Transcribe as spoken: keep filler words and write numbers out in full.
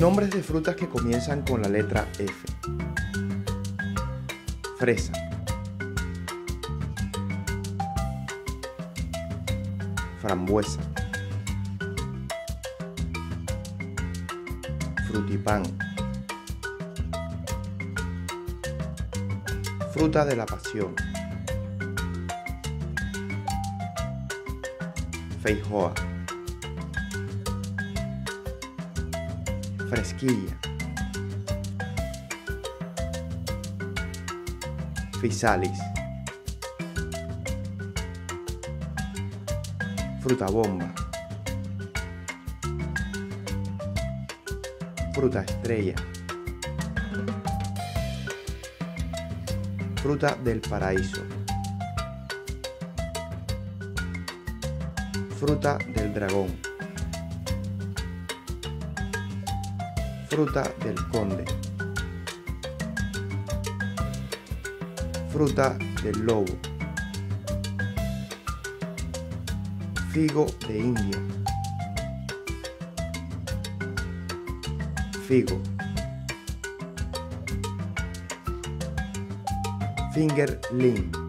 Nombres de frutas que comienzan con la letra F. Fresa. Frambuesa. Frutipán. Fruta de la pasión. Feijoa. Fresquilla. Fisalis. Fruta bomba. Fruta estrella. Fruta del paraíso. Fruta del dragón. Fruta del conde. Fruta del lobo. Figo de India. Figo. Fingerling.